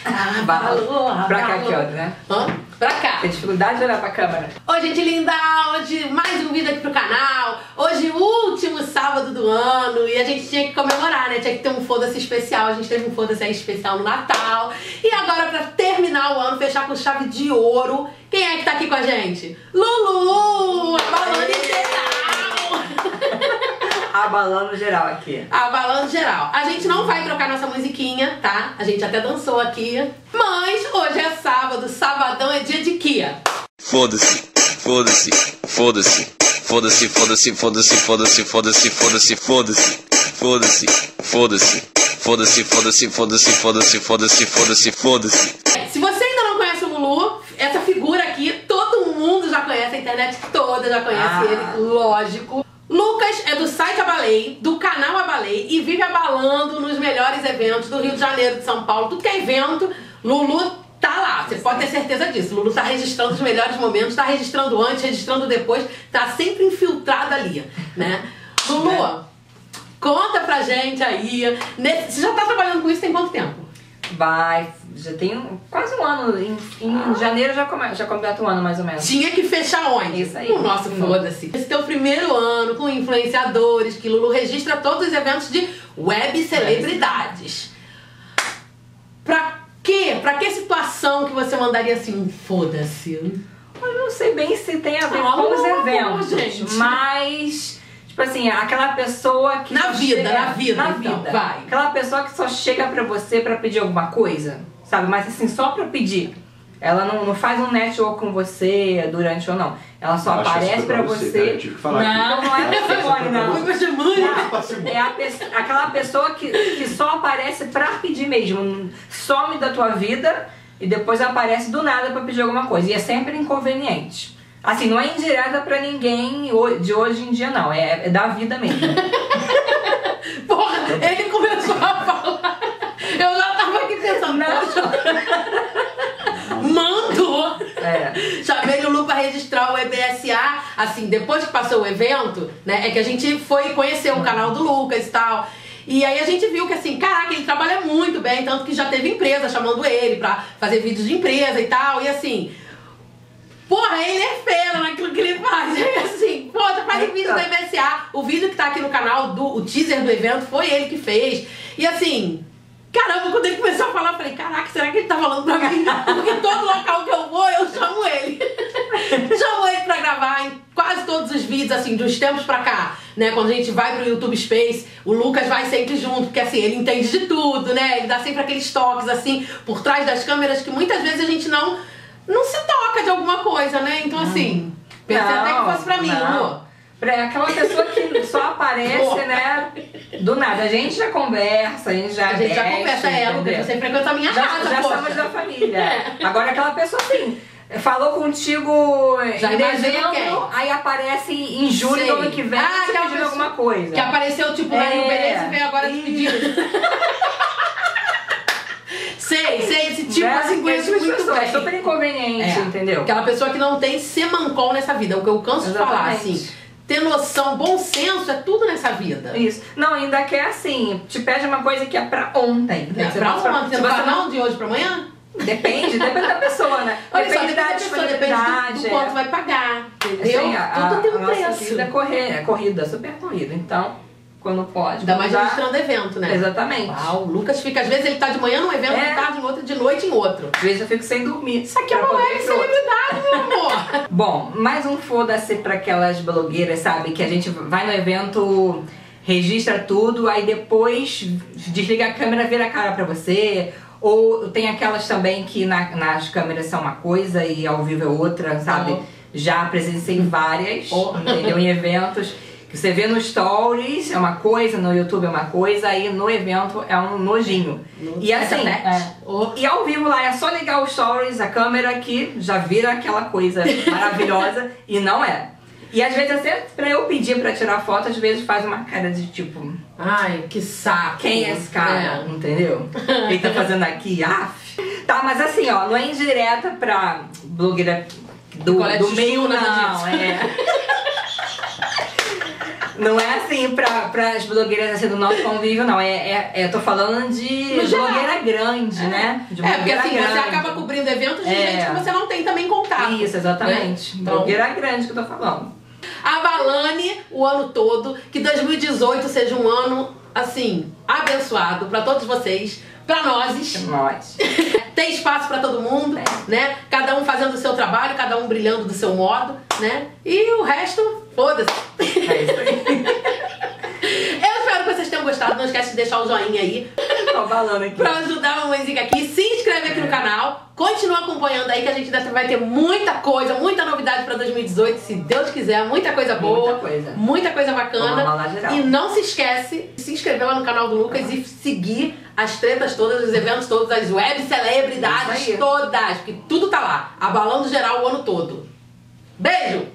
Abalou. Pra cá aqui, ó, né? Pra cá. Tem dificuldade de olhar pra câmera. Oi, gente linda! Hoje mais um vídeo aqui pro canal. Hoje, último sábado do ano. E a gente tinha que comemorar, né? Tinha que ter um foda-se especial. A gente teve um foda-se especial no Natal. E agora, pra terminar o ano, fechar com chave de ouro, quem é que tá aqui com a gente? Lulu! Abalando geral! Abalando geral aqui. Abalando geral. A gente não vai trocar nossa musiquinha, tá? A gente até dançou aqui. Mas hoje é sábado. Sabadão é dia de quê? Foda-se, foda-se, foda-se, foda-se, foda-se, foda-se, foda-se, foda-se, foda-se, foda-se, foda-se, foda-se, foda-se, foda-se, foda-se, foda-se, foda-se, foda-se, foda-se. Se você ainda não conhece o Lulu, essa figura aqui, todo mundo já conhece, a internet toda já conhece ele, lógico. Lucas é do site Abalei, do canal Abalei e vive abalando nos melhores eventos do Rio de Janeiro, de São Paulo, tudo que é evento, Lulu tá lá, você pode ter certeza disso. Lulu tá registrando os melhores momentos, tá registrando antes, registrando depois, tá sempre infiltrado ali, né? Lulu, conta pra gente aí, você já tá trabalhando com isso tem quanto tempo? Já tem quase um ano. Em janeiro já completa um ano, mais ou menos. Tinha que fechar onde? Isso aí. No nosso foda-se. Esse teu primeiro ano com influenciadores, que Lulu registra todos os eventos de web celebridades. Pra quê? Pra que situação que você mandaria assim um foda-se? Eu não sei bem se tem a ver com os eventos, gente. Mas... tipo assim, aquela pessoa que... Na vida, vai. Aquela pessoa que só chega pra você pra pedir alguma coisa, sabe? Mas assim, só pra pedir. Ela não faz um network com você durante ou não. Ela só aparece pra você. Não é parcimônia, não. É aquela pessoa que só aparece pra pedir mesmo. Some da tua vida e depois aparece do nada pra pedir alguma coisa. E é sempre inconveniente. Assim, não é indireta pra ninguém de hoje em dia, não. É da vida mesmo. Porra, ele começou a falar. Eu já tava aqui pensando. Mandou! Chamei o Lulu pra registrar o EBSA. Assim, depois que passou o evento, né? É que a gente foi conhecer o canal do Lucas e tal. E aí a gente viu que assim, caraca, ele trabalha muito bem. Tanto que já teve empresa chamando ele pra fazer vídeos de empresa e tal. E assim... porra, ele é fera naquilo que ele faz. E assim, pô, já faz um vídeo do EBSA. O vídeo que tá aqui no canal, o teaser do evento, foi ele que fez. E assim, caramba, quando ele começou a falar, eu falei, caraca, será que ele tá falando pra mim? Porque todo local que eu vou, eu chamo ele. Chamo ele pra gravar em quase todos os vídeos, assim, de uns tempos pra cá, né? Quando a gente vai pro YouTube Space, o Lucas vai sempre junto, porque assim, ele entende de tudo, né? Ele dá sempre aqueles toques, assim, por trás das câmeras, que muitas vezes a gente não se toca de alguma coisa, né? Então assim, pensei até que fosse pra mim, Lu. Aquela pessoa que só aparece, né? Do nada. A gente já conversa, a gente já conversa, Lucas, você frequenta a minha casa, já somos da família. Agora aquela pessoa assim, falou contigo já em dezembro, aí aparece em julho do ano que vem, te pedindo alguma coisa. Que apareceu tipo lá no Beleza e veio agora te pedindo. Sei, esse tipo assim, conheço muito bem. É super inconveniente, entendeu? Aquela pessoa que não tem semancol nessa vida, é o que eu canso de falar, assim. Ter noção, bom senso, é tudo nessa vida. Isso. Não, ainda que é assim, te pede uma coisa que é pra ontem. É pra ontem, você não vai não de hoje pra amanhã? Depende da pessoa, né? Olha depende da disponibilidade, depende do quanto vai pagar, entendeu? Tudo tem um preço. Nossa vida é corrida, super corrida, então... quando pode. Ainda mais registrando evento, né? Exatamente. Uau, o Lucas fica, às vezes ele tá de manhã num evento, de tarde em outro, de noite em outro. Às vezes eu fico sem dormir. Isso aqui é uma web celebridade, meu amor. Bom, mais um foda-se pra aquelas blogueiras, sabe? Que a gente vai no evento, registra tudo, aí depois desliga a câmera, vira a cara pra você. Ou tem aquelas também que nas câmeras são uma coisa e ao vivo é outra, sabe? Já presenciei várias, entendeu? Em eventos. Você vê no Stories é uma coisa, no YouTube é uma coisa, aí no evento é um nojinho. E assim, e ao vivo lá é só ligar o Stories, a câmera que já vira aquela coisa maravilhosa e não é. E às vezes até pra eu pedir pra tirar foto, às vezes faz uma cara de tipo... ai, que saco. Quem é esse cara? Entendeu? O que ele tá fazendo aqui? Tá, mas assim, ó, não é indireta pra blogueira do meio, não. Não é assim pra as blogueiras assim do nosso convívio, não. Eu tô falando de blogueira grande, né? De porque blogueira assim, grande. você acaba cobrindo eventos de gente que você não tem também contato. Isso, exatamente. Né? Então, blogueira grande que eu tô falando. Abalane o ano todo, que 2018 seja um ano, assim, abençoado pra todos vocês, pra nós. Tem espaço pra todo mundo, né? Cada um fazendo o seu trabalho, cada um brilhando do seu modo, né? E o resto, foda-se. É isso aí. Eu espero que vocês tenham gostado. Não esquece de deixar o joinha aí. Tô falando aqui. Pra ajudar a mamãezinha aqui. Se inscreve aqui no canal. Continua acompanhando aí que a gente vai ter muita coisa, muita novidade pra 2018, se Deus quiser. Muita coisa boa. Muita coisa bacana. E não se esquece de se inscrever lá no canal do Lucas e seguir as tretas todas, os eventos todos, as web celebridades todas. Porque tudo tá lá. Abalando geral o ano todo. Beijo!